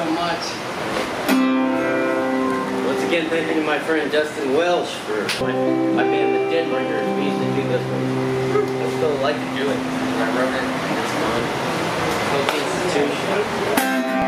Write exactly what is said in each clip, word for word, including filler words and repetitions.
so much. Once again, thanking to my friend Justin Welch for my, my band, the Dead Ringers. We used to do this one. I still like to do it. I wrote it. It's fun. Coke Institution.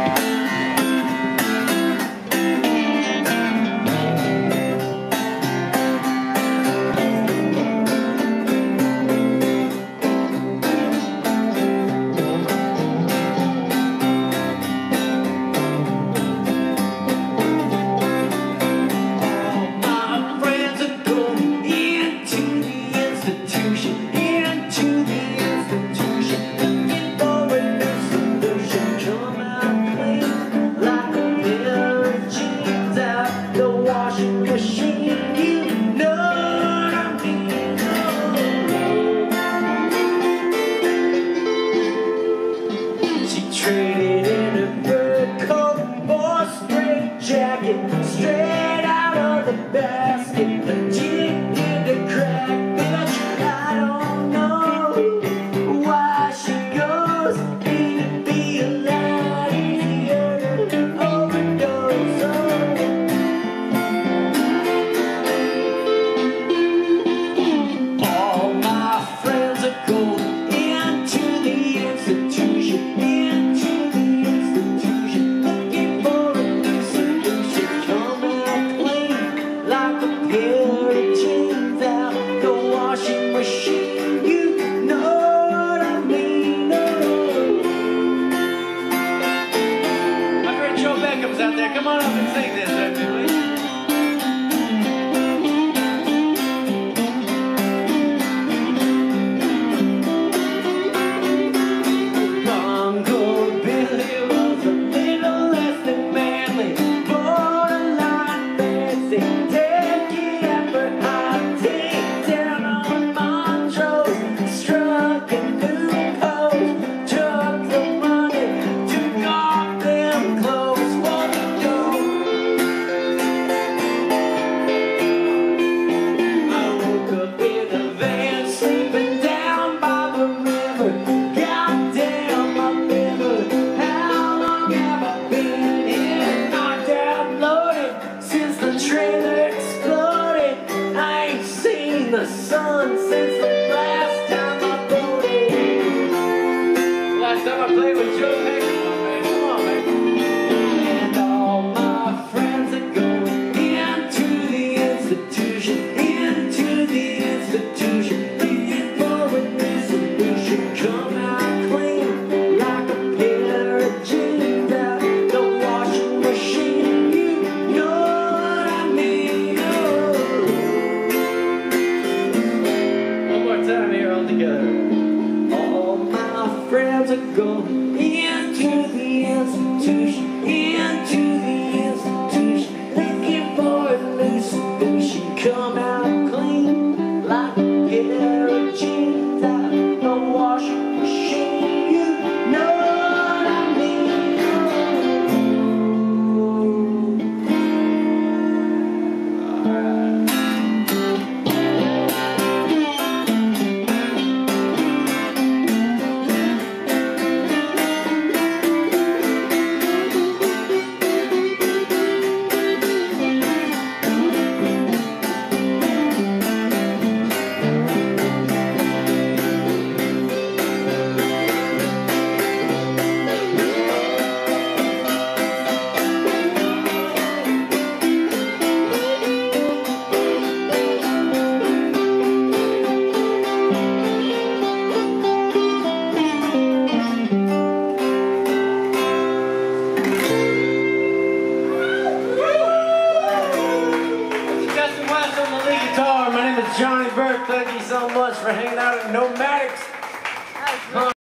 Traded in a fur coat for a straight jacket, straight out of the basket. The chick in the crack, bitch, I don't know why she goes. It'd be a lot easier to overdose on. All my friends are going into the institution. Out there, come on up and sing this, everybody. Bongo Billy was a little less than manly, borderline fancy. Take it up for high, take down on Montrose, struck a new pose, took the money, took off them clothes. The sun since the last time I voted. Last time I played with Joe Beck. Come on, man. And all my friends are going into the institution, into the institution, looking for a new solution. Come out clean like a pair of jeans out the washing machine. You know what I mean? Time here all together. All my friends are going into the institution, into the institution, looking for a new solution. Come out clean like a pair of jeans out the washing machine. You know what I mean? All right. My name is Jonny Burke. Thank you so much for hanging out at NomadX.